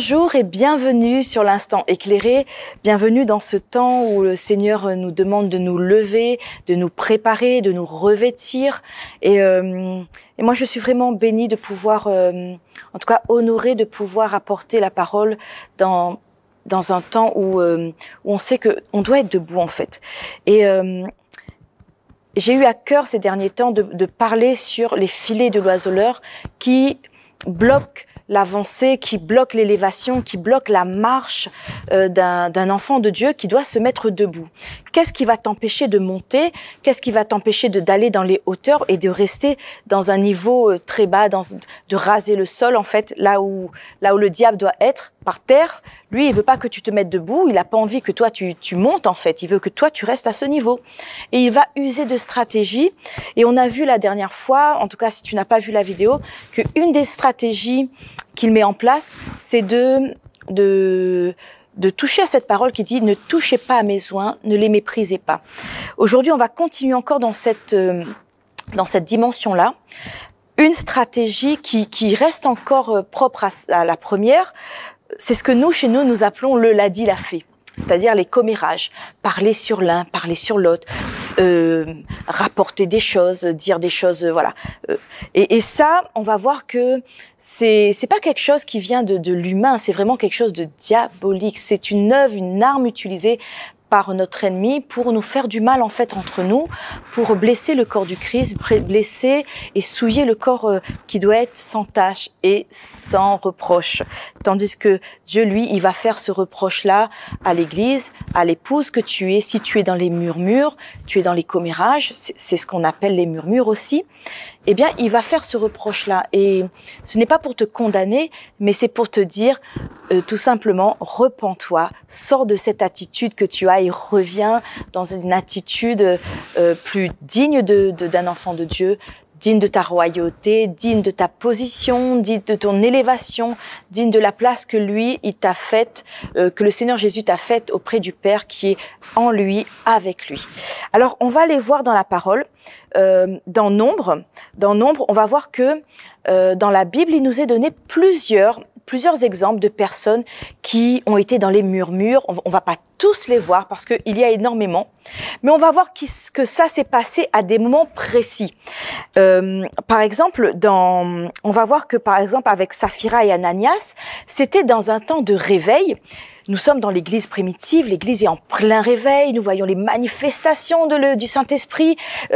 Bonjour et bienvenue sur l'Instant éclairé, bienvenue dans ce temps où le Seigneur nous demande de nous lever, de nous préparer, de nous revêtir. Et moi je suis vraiment bénie de pouvoir, en tout cas honorée de pouvoir apporter la parole dans un temps où on sait qu'on doit être debout en fait. Et j'ai eu à cœur ces derniers temps de parler sur les filets de l'oiseleur qui bloquent l'avancée, qui bloque l'élévation, qui bloque la marche d'un enfant de Dieu qui doit se mettre debout. Qu'est-ce qui va t'empêcher de monter? Qu'est-ce qui va t'empêcher d'aller dans les hauteurs et de rester dans un niveau très bas, de raser le sol en fait, là où le diable doit être, par terre? Lui, il veut pas que tu te mettes debout, il a pas envie que toi tu montes en fait, il veut que toi tu restes à ce niveau. Et il va user de stratégies. Et on a vu la dernière fois, en tout cas si tu n'as pas vu la vidéo, que une des stratégies qu'il met en place, c'est de toucher à cette parole qui dit « Ne touchez pas à mes oints, ne les méprisez pas ». Aujourd'hui, on va continuer encore dans cette dimension-là. Une stratégie qui reste encore propre à la première, c'est ce que nous, chez nous, nous appelons le « l'a dit, l'a fait ». C'est-à-dire les commérages, parler sur l'un, parler sur l'autre, rapporter des choses, dire des choses, voilà. Et ça, on va voir que c'est pas quelque chose qui vient de l'humain, c'est vraiment quelque chose de diabolique. C'est une œuvre, une arme utilisée par notre ennemi pour nous faire du mal en fait entre nous, pour blesser le corps du Christ, blesser et souiller le corps qui doit être sans tache et sans reproche. Tandis que Dieu, lui, il va faire ce reproche-là à l'Église, à l'épouse que tu es. Si tu es dans les murmures, tu es dans les commérages, c'est ce qu'on appelle les murmures aussi, eh bien, il va faire ce reproche-là. Et ce n'est pas pour te condamner, mais c'est pour te dire tout simplement, repens-toi, sors de cette attitude que tu as et reviens dans une attitude plus digne d'un enfant de Dieu, digne de ta royauté, digne de ta position, digne de ton élévation, digne de la place que lui, il t'a faite, que le Seigneur Jésus t'a faite auprès du Père qui est en lui, avec lui. Alors, on va aller voir dans la parole, dans Nombre, on va voir que dans la Bible, il nous est donné plusieurs exemples de personnes qui ont été dans les murmures. On va pas tous les voir parce qu'il y a énormément, mais on va voir que ça s'est passé à des moments précis. Par exemple, on va voir que par exemple avec Saphira et Ananias, c'était dans un temps de réveil. Nous sommes dans l'église primitive, l'église est en plein réveil, nous voyons les manifestations du Saint-Esprit,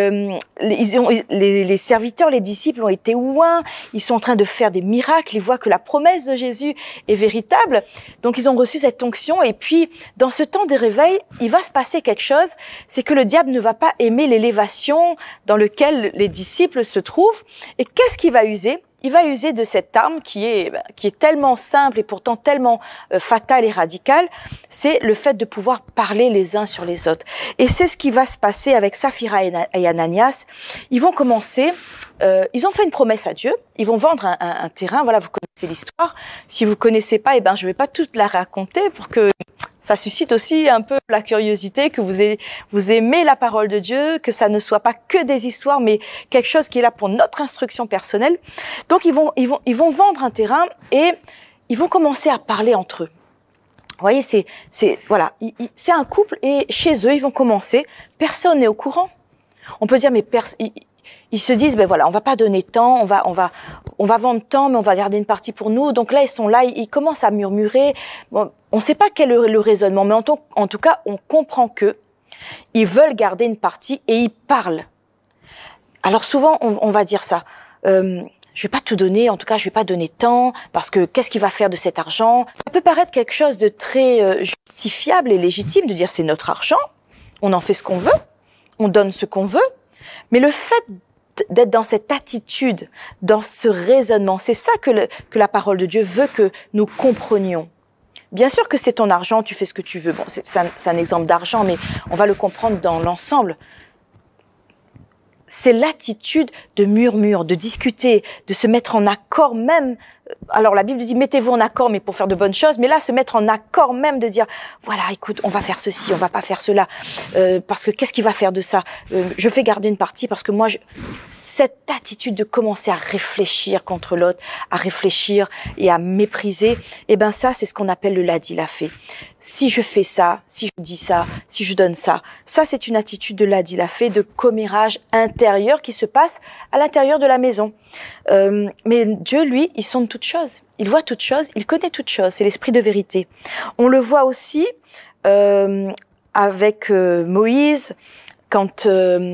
les serviteurs, les disciples ont été oints, ils sont en train de faire des miracles, ils voient que la promesse de Jésus est véritable, donc ils ont reçu cette onction et puis dans ce temps de réveil, il va se passer quelque chose, c'est que le diable ne va pas aimer l'élévation dans laquelle les disciples se trouvent et qu'est-ce qu'il va user ? Il va user de cette arme qui est tellement simple et pourtant tellement fatale et radicale, c'est le fait de pouvoir parler les uns sur les autres. Et c'est ce qui va se passer avec Saphira et Ananias. Ils vont commencer, ils ont fait une promesse à Dieu, ils vont vendre un terrain, voilà, vous connaissez l'histoire. Si vous connaissez pas, je vais pas toute la raconter pour que ça suscite aussi un peu la curiosité, que vous aimez la parole de Dieu, que ça ne soit pas que des histoires, mais quelque chose qui est là pour notre instruction personnelle. Donc ils vont vendre un terrain et ils vont commencer à parler entre eux. Vous voyez, c'est un couple et chez eux ils vont commencer. Personne n'est au courant. On peut dire mais ils se disent on va pas donner tant, on va vendre tant, mais on va garder une partie pour nous. Donc là ils sont là, ils commencent à murmurer. Bon, on ne sait pas quel est le raisonnement, mais en tout cas on comprend que ils veulent garder une partie et ils parlent. Alors souvent on va dire ça. Je vais pas tout donner, en tout cas je vais pas donner tant, parce que qu'est-ce qu'il va faire de cet argent? Ça peut paraître quelque chose de très justifiable et légitime de dire c'est notre argent, on en fait ce qu'on veut, on donne ce qu'on veut, mais le fait d'être dans cette attitude, dans ce raisonnement, c'est ça que la parole de Dieu veut que nous comprenions. Bien sûr que c'est ton argent, tu fais ce que tu veux. Bon, c'est un exemple d'argent, mais on va le comprendre dans l'ensemble. C'est l'attitude de murmure, de discuter, de se mettre en accord même alors la Bible dit mettez-vous en accord, mais pour faire de bonnes choses. Mais là, se mettre en accord même de dire, voilà, écoute, on va faire ceci, on va pas faire cela, parce que qu'est-ce qu'il va faire de ça? Je fais garder une partie parce que moi, cette attitude de commencer à réfléchir contre l'autre, à réfléchir et à mépriser, eh ben ça, c'est ce qu'on appelle le l'a dit, l'a fait. Si je fais ça, si je dis ça, si je donne ça, ça c'est une attitude de l'a dit, l'a fait, de commérage intérieur qui se passe à l'intérieur de la maison. Mais Dieu, lui, il sonde toutes choses. Il voit toutes choses, il connaît toutes choses. C'est l'esprit de vérité. On le voit aussi avec Moïse, quand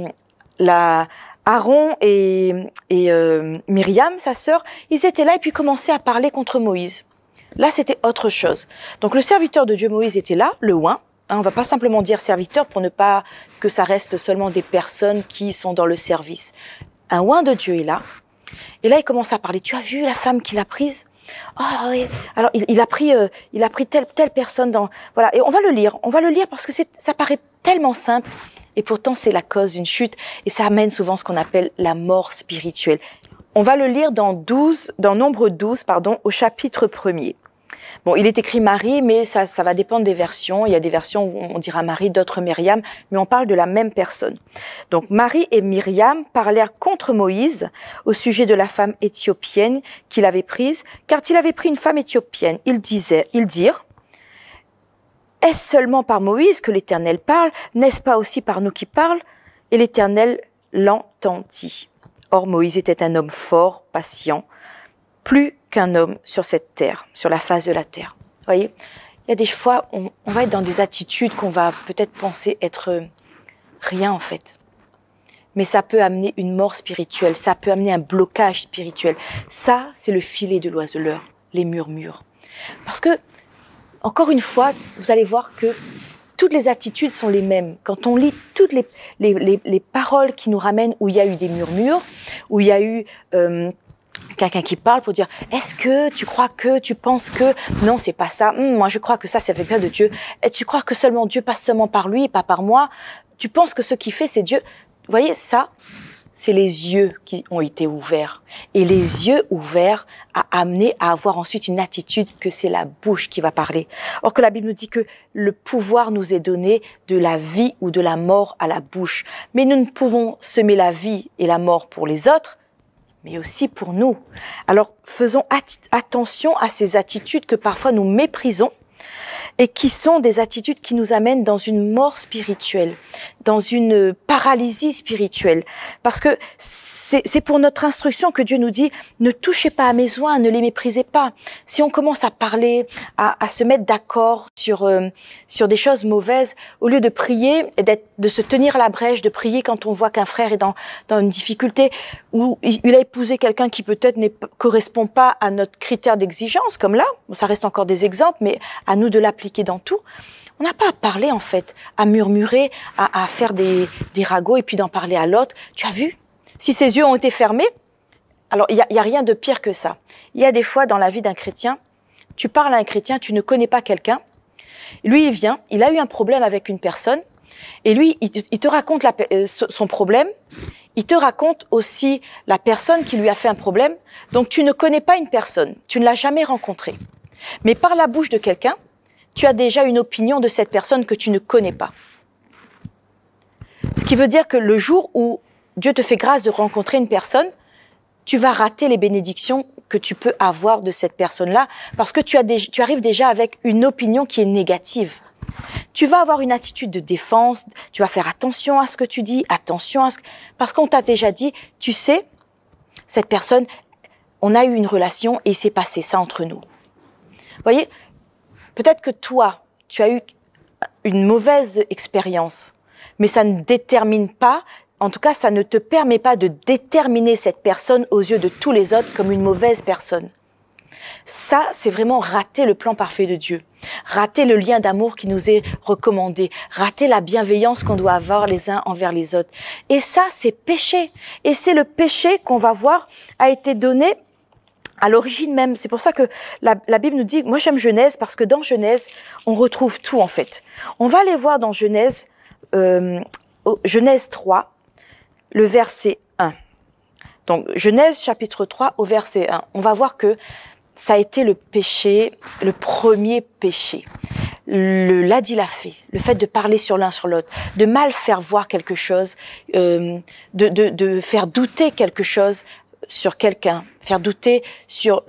Aaron et Myriam, sa sœur, ils étaient là et puis commençaient à parler contre Moïse. Là, c'était autre chose. Donc, le serviteur de Dieu, Moïse, était là, le oint. On va pas simplement dire serviteur pour ne pas que ça reste seulement des personnes qui sont dans le service. Un oint de Dieu est là. Et là, il commence à parler. Tu as vu la femme qu'il a prise? Oh, oui. Alors, il a pris telle personne dans, voilà. Et on va le lire parce que ça paraît tellement simple. Et pourtant, c'est la cause d'une chute. Et ça amène souvent ce qu'on appelle la mort spirituelle. On va le lire dans Nombre 12, au chapitre 1er. Bon, il est écrit Marie, mais ça va dépendre des versions. Il y a des versions où on dira Marie, d'autres Myriam, mais on parle de la même personne. Donc, Marie et Myriam parlèrent contre Moïse au sujet de la femme éthiopienne qu'il avait prise, car il avait pris une femme éthiopienne. Ils dirent, est-ce seulement par Moïse que l'Éternel parle? N'est-ce pas aussi par nous qui parle? Et l'Éternel l'entendit. Or, Moïse était un homme fort, patient, plus qu'un homme sur cette terre, sur la face de la terre. Vous voyez, il y a des fois, on va être dans des attitudes qu'on va peut-être penser être rien en fait. Mais ça peut amener une mort spirituelle, ça peut amener un blocage spirituel. Ça, c'est le filet de l'oiseleur, les murmures. Parce que, encore une fois, vous allez voir que toutes les attitudes sont les mêmes. Quand on lit toutes les paroles qui nous ramènent où il y a eu des murmures, où il y a eu quelqu'un qui parle pour dire « Est-ce que tu crois que, tu penses que... » Non, c'est pas ça. Moi, je crois que ça fait bien de Dieu. Et tu crois que seulement Dieu passe seulement par lui et pas par moi. Tu penses que ce qu'il fait, c'est Dieu. Vous voyez, ça, c'est les yeux qui ont été ouverts. Et les yeux ouverts a amené à avoir ensuite une attitude que c'est la bouche qui va parler. Or que la Bible nous dit que le pouvoir nous est donné de la vie ou de la mort à la bouche. Mais nous ne pouvons semer la vie et la mort pour les autres, mais aussi pour nous. Alors, faisons attention à ces attitudes que parfois nous méprisons et qui sont des attitudes qui nous amènent dans une mort spirituelle, dans une paralysie spirituelle. Parce que c'est pour notre instruction que Dieu nous dit « Ne touchez pas à mes oints, ne les méprisez pas ». Si on commence à parler, à se mettre d'accord sur des choses mauvaises, au lieu de prier, et de se tenir à la brèche, de prier quand on voit qu'un frère est dans une difficulté, ou il a épousé quelqu'un qui peut-être ne correspond pas à notre critère d'exigence, comme là, ça reste encore des exemples, mais à nous de l'appliquer dans tout. On n'a pas à parler, en fait, à murmurer, à faire des ragots et puis d'en parler à l'autre. Tu as vu? Si ses yeux ont été fermés, alors il y a rien de pire que ça. Il y a des fois dans la vie d'un chrétien, tu parles à un chrétien, tu ne connais pas quelqu'un, lui il vient, il a eu un problème avec une personne, et lui il te raconte son problème, il te raconte aussi la personne qui lui a fait un problème, donc tu ne connais pas une personne, tu ne l'as jamais rencontrée. Mais par la bouche de quelqu'un, tu as déjà une opinion de cette personne que tu ne connais pas. Ce qui veut dire que le jour où Dieu te fait grâce de rencontrer une personne, tu vas rater les bénédictions que tu peux avoir de cette personne-là parce que tu arrives déjà avec une opinion qui est négative. Tu vas avoir une attitude de défense, tu vas faire attention à ce que tu dis, parce qu'on t'a déjà dit, tu sais, cette personne, on a eu une relation et il s'est passé ça entre nous. Vous voyez, peut-être que toi, tu as eu une mauvaise expérience, mais ça ne détermine pas, en tout cas, ça ne te permet pas de déterminer cette personne aux yeux de tous les autres comme une mauvaise personne. Ça, c'est vraiment rater le plan parfait de Dieu, rater le lien d'amour qui nous est recommandé, rater la bienveillance qu'on doit avoir les uns envers les autres. Et ça, c'est péché. Et c'est le péché qu'on va voir a été donné à l'origine même. C'est pour ça que la Bible nous dit, moi j'aime Genèse parce que dans Genèse, on retrouve tout en fait. On va aller voir dans Genèse, Genèse 3, le verset 1. Donc Genèse chapitre 3 au verset 1. On va voir que ça a été le péché, le premier péché. L'a dit, l'a fait. Le fait de parler sur l'un sur l'autre, de mal faire voir quelque chose, de faire douter quelque chose sur quelqu'un, faire douter sur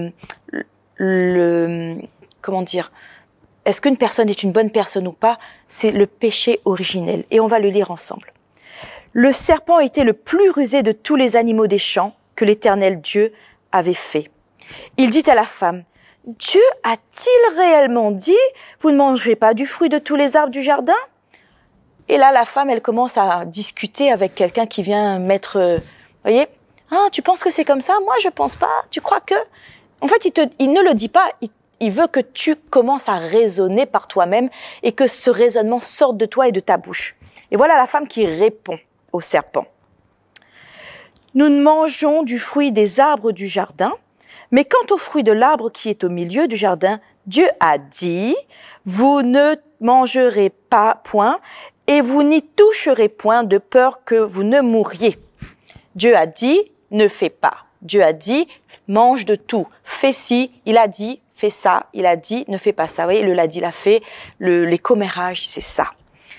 comment dire, est-ce qu'une personne est une bonne personne ou pas, c'est le péché originel. Et on va le lire ensemble. Le serpent était le plus rusé de tous les animaux des champs que l'Éternel Dieu avait fait. Il dit à la femme, « Dieu a-t-il réellement dit, vous ne mangerez pas du fruit de tous les arbres du jardin ?» Et là, la femme, elle commence à discuter avec quelqu'un qui vient mettre, voyez, « Ah, tu penses que c'est comme ça? Moi, je pense pas. Tu crois que… » En fait, il ne le dit pas, il veut que tu commences à raisonner par toi-même et que ce raisonnement sorte de toi et de ta bouche. Et voilà la femme qui répond au serpent. « Nous mangeons du fruit des arbres du jardin, mais quant au fruit de l'arbre qui est au milieu du jardin, Dieu a dit, vous ne mangerez pas point et vous n'y toucherez point de peur que vous ne mouriez. Dieu a dit, ne fais pas. Dieu a dit, mange de tout. Fais ci, il a dit, fais ça. Il a dit, ne fais pas ça. Vous voyez, le l'a dit, l'a fait. Les commérages, c'est ça.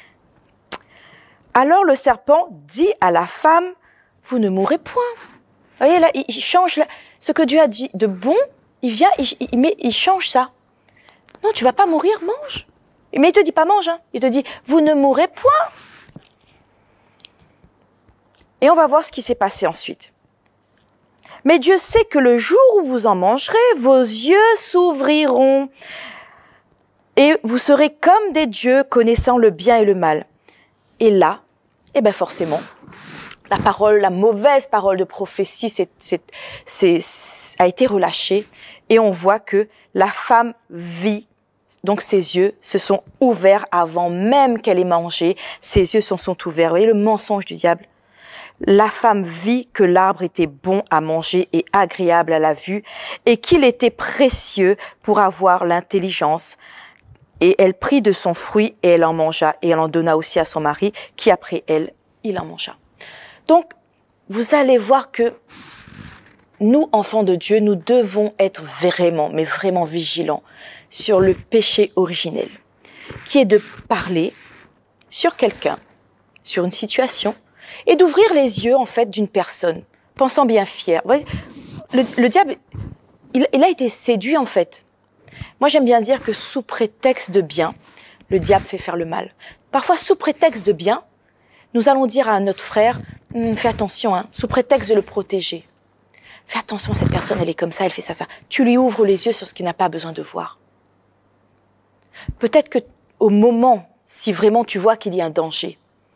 Alors le serpent dit à la femme, vous ne mourrez point. Vous voyez, là, il change ce que Dieu a dit de bon, il vient, il change ça. Non, tu vas pas mourir, mange. Mais il te dit pas mange, hein. Il te dit, vous ne mourrez point. Et on va voir ce qui s'est passé ensuite. Mais Dieu sait que le jour où vous en mangerez, vos yeux s'ouvriront et vous serez comme des dieux connaissant le bien et le mal. Et là, eh ben forcément, la mauvaise parole de prophétie a été relâchée et on voit que la femme vit, donc ses yeux se sont ouverts avant même qu'elle ait mangé, ses yeux sont ouverts. Vous voyez le mensonge du diable? La femme vit que l'arbre était bon à manger et agréable à la vue et qu'il était précieux pour avoir l'intelligence. Et elle prit de son fruit et elle en mangea et elle en donna aussi à son mari qui après elle, il en mangea. Donc, vous allez voir que nous, enfants de Dieu, nous devons être vraiment, mais vraiment vigilants sur le péché originel, qui est de parler sur quelqu'un, sur une situation, et d'ouvrir les yeux, en fait, d'une personne, pensant bien fière. Vous voyez, le diable, il a été séduit, en fait. Moi, j'aime bien dire que sous prétexte de bien, le diable fait faire le mal. Parfois, sous prétexte de bien, nous allons dire à notre frère, fais attention, hein, sous prétexte de le protéger. Fais attention, cette personne, elle est comme ça, elle fait ça, ça. Tu lui ouvres les yeux sur ce qu'il n'a pas besoin de voir. Peut-être que au moment, si vraiment tu vois qu'il y a un danger,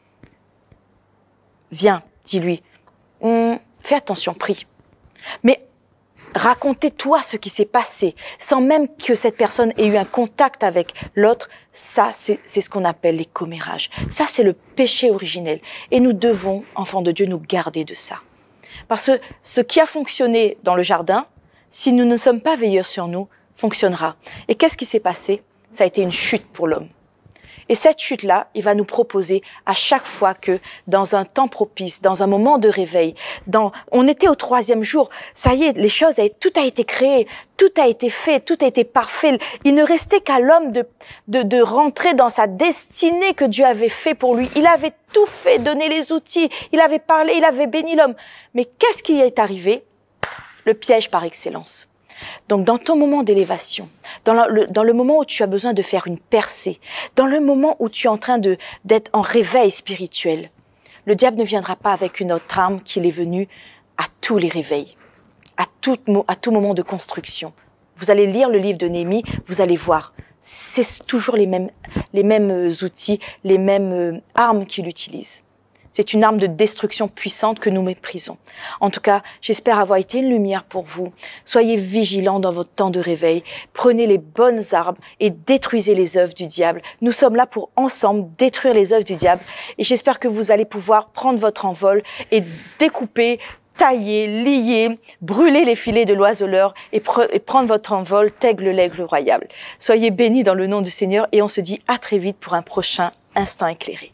viens, dis-lui, fais attention, prie. Mais racontez-toi ce qui s'est passé, sans même que cette personne ait eu un contact avec l'autre, ça, c'est ce qu'on appelle les commérages. Ça, c'est le péché originel. Et nous devons, enfants de Dieu, nous garder de ça. Parce que ce qui a fonctionné dans le jardin, si nous ne sommes pas veilleurs sur nous, fonctionnera. Et qu'est-ce qui s'est passé? Ça a été une chute pour l'homme. Et cette chute-là, il va nous proposer à chaque fois que dans un temps propice, dans un moment de réveil, on était au 3e jour, ça y est, tout a été créé, tout a été fait, tout a été parfait. Il ne restait qu'à l'homme de rentrer dans sa destinée que Dieu avait fait pour lui. Il avait tout fait, donné les outils, il avait parlé, il avait béni l'homme. Mais qu'est-ce qui est arrivé? Le piège par excellence. Donc, dans ton moment d'élévation, dans le moment où tu as besoin de faire une percée, dans le moment où tu es en train d'être en réveil spirituel, le diable ne viendra pas avec une autre arme qu'il est venu à tous les réveils, à tout moment de construction. Vous allez lire le livre de Néhémie, vous allez voir, c'est toujours les mêmes outils, les mêmes armes qu'il utilise. C'est une arme de destruction puissante que nous méprisons. En tout cas, j'espère avoir été une lumière pour vous. Soyez vigilants dans votre temps de réveil. Prenez les bonnes armes et détruisez les œuvres du diable. Nous sommes là pour ensemble détruire les œuvres du diable. Et j'espère que vous allez pouvoir prendre votre envol et découper, tailler, lier, brûler les filets de l'oiseleur et prendre votre envol, l'aigle royal. Soyez bénis dans le nom du Seigneur et on se dit à très vite pour un prochain instant éclairé.